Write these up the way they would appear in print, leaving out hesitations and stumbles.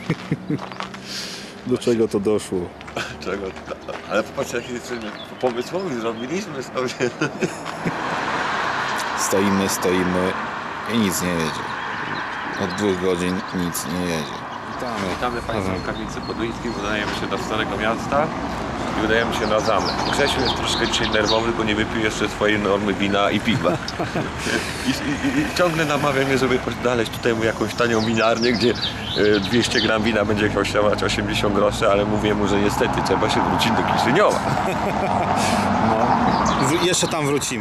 Do czego to doszło? Czego? Ale popatrz, jakie pomysłowy zrobiliśmy sobie. Stoimy i nic nie jedzie. Od 2 godzin nic nie jedzie. Witamy Państwa w Kamienicy Podduńskiej, udajemy się do Starego Miasta i udajemy się na zamek. Grzesiu jest troszkę dzisiaj nerwowy, bo nie wypił jeszcze swojej normy wina i piwa. I ciągle namawia mnie, żeby znaleźć tutaj mu jakąś tanią winiarnię, gdzie 200 gram wina będzie kosztować 80 groszy, ale mówię mu, że niestety trzeba się wrócić do Kiszyniowa. No, jeszcze tam wrócimy.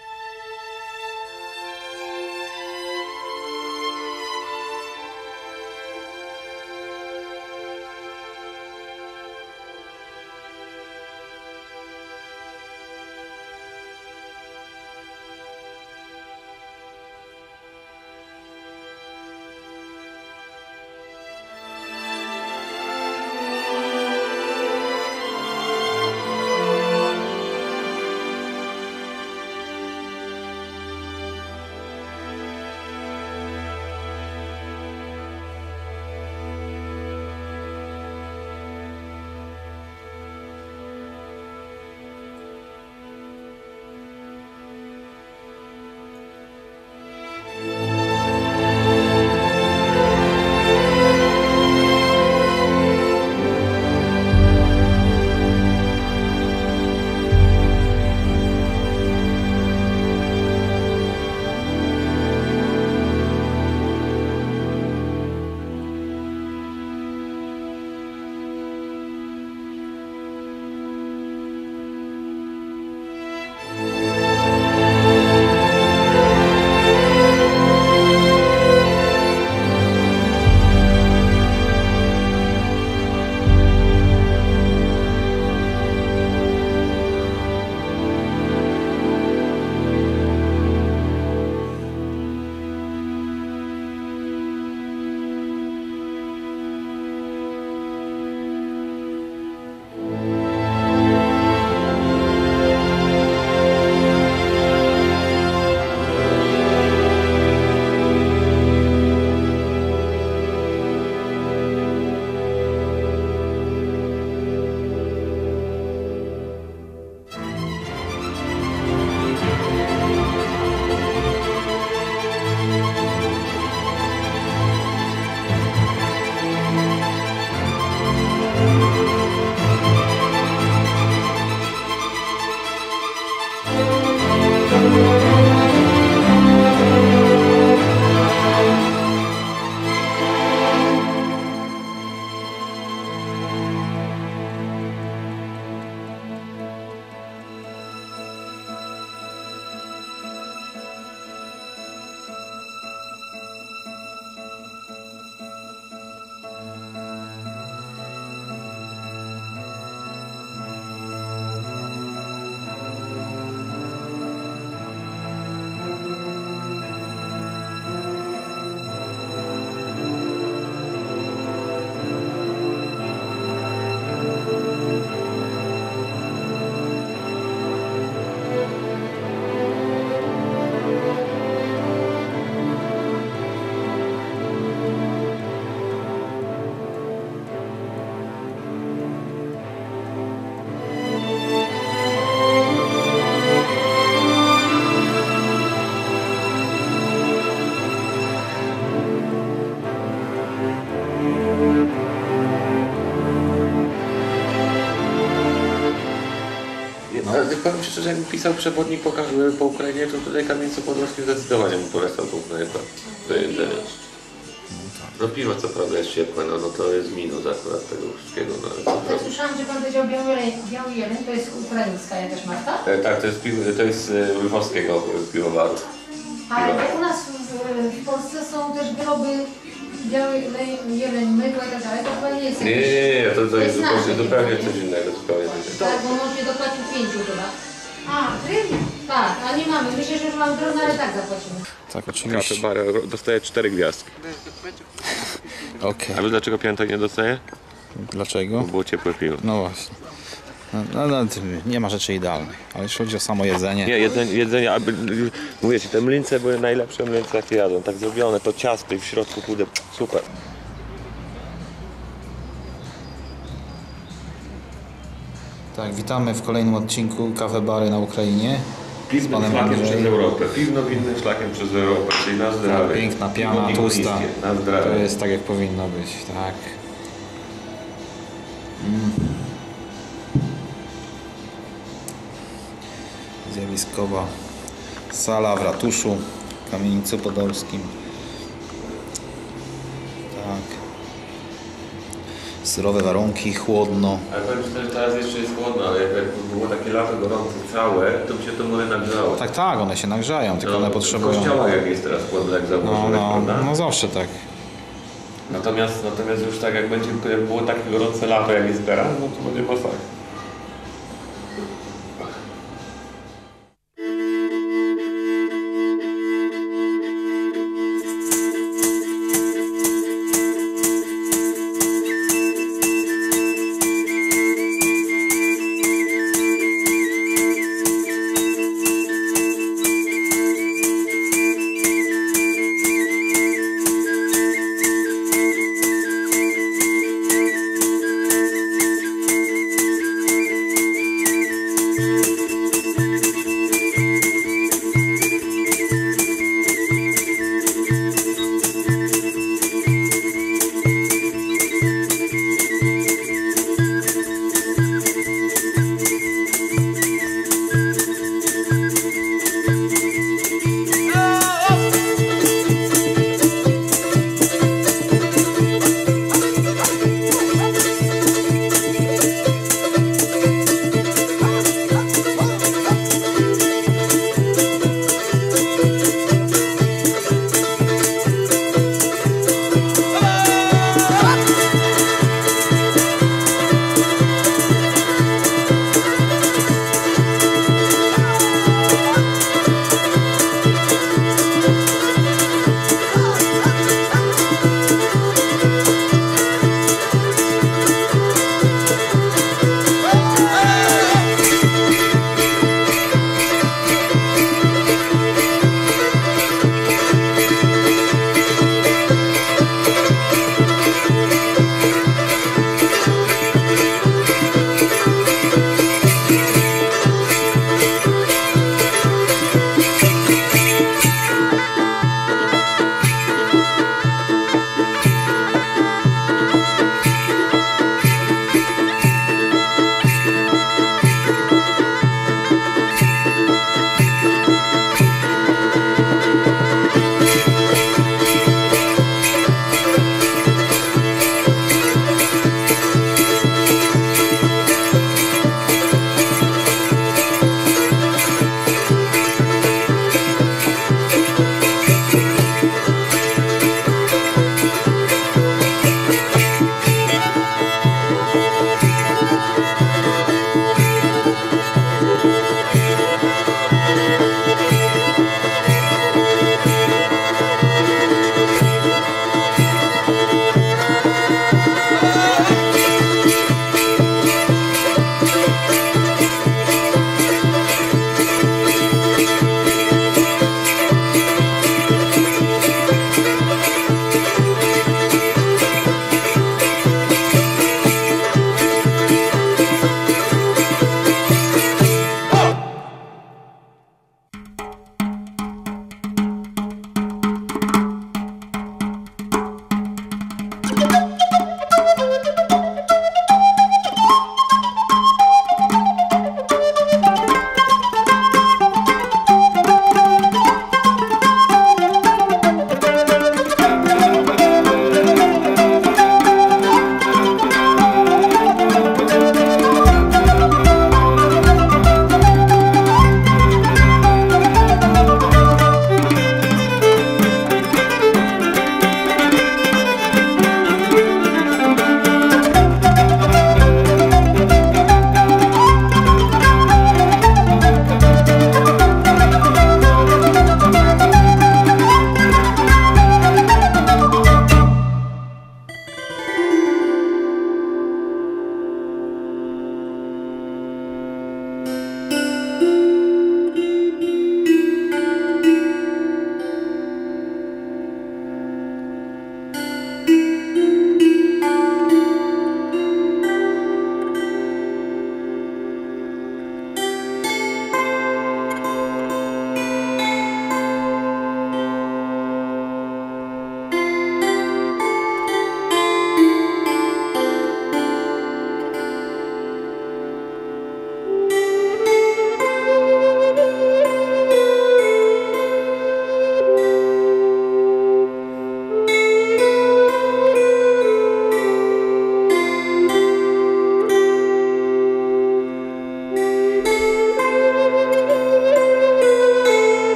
Powiem szczerze, jakbym pisał przewodnik po Ukrainie, to tutaj Kamieńcu Podlaskim zdecydowanie bym polecał to jedzenie. No piwo co prawda jest ciepłe, no to jest minus akurat tego wszystkiego. No, ja słyszałam, że pan powiedział Biały Jeleń, to jest ukraińska jakaś marka? Tak, to jest lwowskiego piwowaru. Ale u nas w Polsce są też wyroby Biały Jeleń, mydło i tak dalej, to chyba nie jest jakieś... Nie, to jest zupełnie coś innego. Tak, bo mąż nie dopłacił 5 chyba. A, tak, a nie mamy. Myślę, że już mamy drobne, ale tak zapłacimy. Tak, oczywiście. Kafe bar dostaje 4 gwiazdki. Okej. A wiesz dlaczego 5 nie dostaje? Dlaczego? Bo było ciepłe piwo. No właśnie. No, nie ma rzeczy idealnych, ale jeśli chodzi o samo jedzenie... Nie, jedzenie, mówię ci, te mlynce były najlepsze mlynce jakie jadłem, tak zrobione, to ciasto i w środku chude, super. Tak, witamy w kolejnym odcinku Kafe Bary na Ukrainie. Piwnym panem szlakiem Andrzejem. przez Europę. Piwno-winnym szlakiem przez Europę, czyli na zdrowie. Piękna piana, Piwo tłusta. niskie, na zdrowie. To jest tak jak powinno być, tak. Zjawiskowa sala w ratuszu, w Kamienicy Podolskim. Tak. Surowe warunki, chłodno. Ale powiem szczerze, teraz jeszcze jest chłodno, ale jak było takie lato gorące całe, to by się to mury nagrzało. Tak, tak, one się nagrzają, tylko one potrzebują. W kościołach jak jest teraz chłodno, jak założyłeś, prawda? No zawsze tak. Natomiast już tak jak było takie gorące lato jak jest teraz, no to będzie masakra.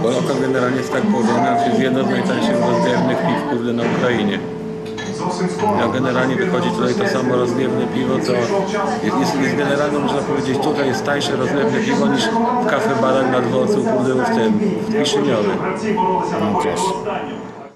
Bo lokal generalnie jest tak położony, że jest jedno z najtańszych rozlewnych piw kurde na Ukrainie. A generalnie wychodzi tutaj to samo rozlewne piwo, co jest generalnie, można powiedzieć, tutaj jest tańsze rozlewne piwo niż w kafe barach na dworcu, kurde, w Kiszyniowie. No, proszę.